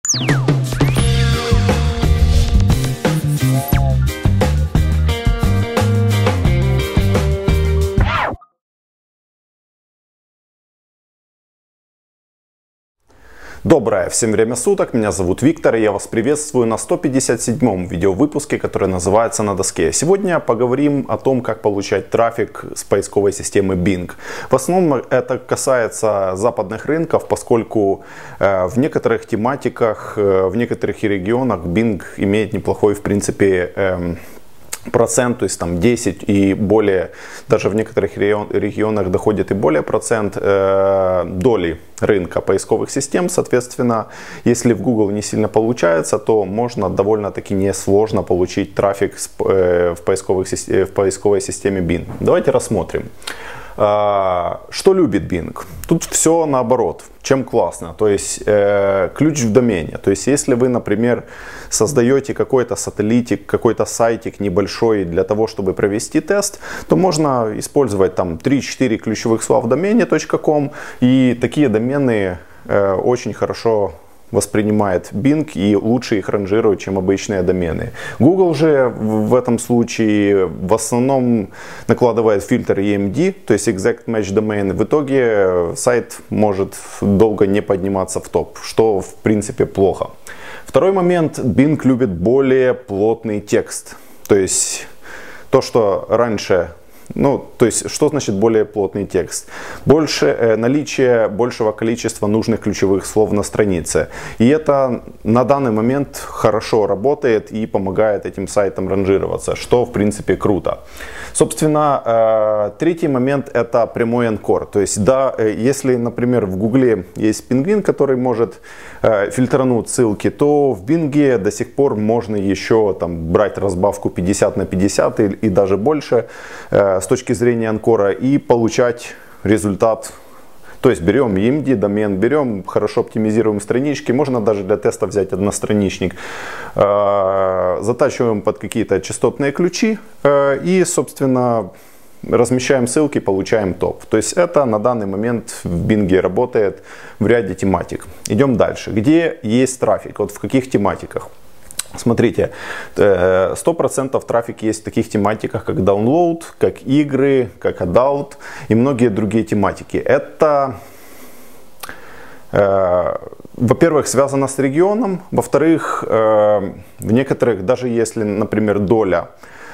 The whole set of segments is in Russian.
Доброе всем время суток, меня зовут Виктор, и я вас приветствую на 157-м видеовыпуске, который называется «На доске». Сегодня поговорим о том, как получать трафик с поисковой системы Bing. В основном это касается западных рынков, поскольку в некоторых тематиках, в некоторых регионах Bing имеет неплохой, в принципе, процент, то есть там 10 и более, даже в некоторых регионах доходит и более процент доли рынка поисковых систем. Соответственно, если в Google не сильно получается, то можно довольно-таки несложно получить трафик в поисковой системе Bing. Давайте рассмотрим. Что любит Bing? Тут все наоборот, чем классно, то есть ключ в домене. То есть если вы, например, создаете какой-то сателлитик, какой-то сайтик небольшой для того, чтобы провести тест, то можно использовать там 3-4 ключевых слова в домене .com, и такие домены очень хорошо воспринимает Bing и лучше их ранжирует, чем обычные домены. Google же в этом случае в основном накладывает фильтр EMD, то есть Exact Match Domain. В итоге сайт может долго не подниматься в топ, что в принципе плохо. Второй момент. Bing любит более плотный текст. То есть то, что раньше... то есть, что значит более плотный текст? Наличие большего количества нужных ключевых слов на странице. И это на данный момент хорошо работает и помогает этим сайтам ранжироваться, что в принципе круто. Собственно, третий момент — это прямой анкор. То есть, да, если, например, в Гугле есть пингвин, который может фильтрануть ссылки, то в Bing до сих пор можно еще там брать разбавку 50 на 50 и даже больше с точки зрения анкора и получать результат. То есть берем EMD домен, берем, хорошо оптимизируем странички, можно даже для теста взять одностраничник, затачиваем под какие-то частотные ключи и, собственно, размещаем ссылки, получаем топ. То есть это на данный момент в Bing работает в ряде тематик. Идем дальше. Где есть трафик? Вот в каких тематиках? Смотрите, 100% трафик есть в таких тематиках, как download, как игры, как adult и многие другие тематики. Это, во-первых, связано с регионом, во-вторых, в некоторых, даже если, например, доля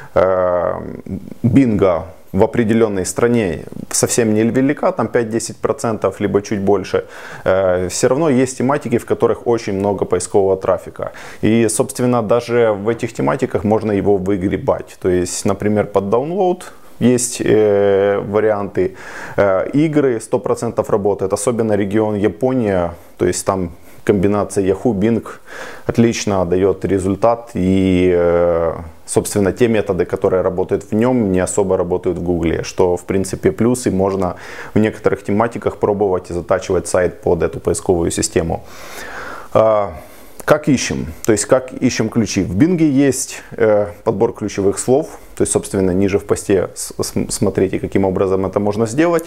Bing в определенной стране совсем не велика, там 5-10%, либо чуть больше, все равно есть тематики, в которых очень много поискового трафика. И, собственно, даже в этих тематиках можно его выгребать. То есть, например, под download есть варианты, игры 100% работает, особенно регион Япония, то есть там комбинация Yahoo, Bing отлично дает результат, и, собственно, те методы, которые работают в нем, не особо работают в Google, что, в принципе, плюс, и можно в некоторых тематиках пробовать и затачивать сайт под эту поисковую систему. Как ищем? То есть, как ищем ключи? В Bing есть подбор ключевых слов. То есть, собственно, ниже в посте смотрите, каким образом это можно сделать.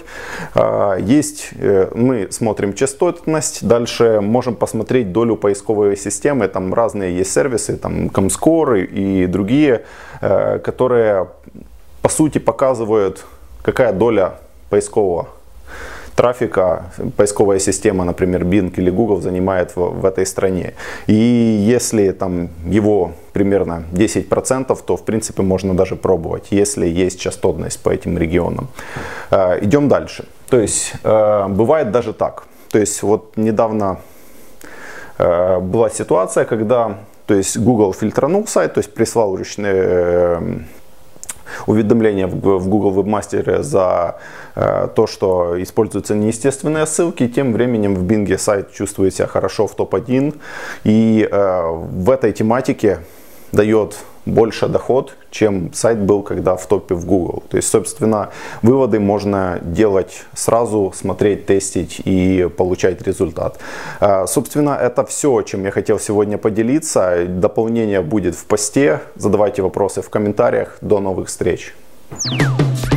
Мы смотрим частотность. Дальше можем посмотреть долю поисковой системы. Там разные есть сервисы, там Comscore и другие, которые, по сути, показывают, какая доля поискового трафика поисковая система, например, Bing или Google, занимает в этой стране. И если там его примерно 10%, то в принципе можно даже пробовать, если есть частотность по этим регионам. Идем дальше. То есть бывает даже так. То есть вот недавно была ситуация, когда Google фильтранул сайт, то есть прислал уведомление в Google Webmaster за то, что используются неестественные ссылки. Тем временем в Bing сайт чувствует себя хорошо в топ-1 и в этой тематике дает больше доход, чем сайт был когда в топе в Google. То есть, собственно, выводы можно делать сразу, смотреть, тестить и получать результат. Собственно, это все, чем я хотел сегодня поделиться. Дополнение будет в посте. Задавайте вопросы в комментариях. До новых встреч!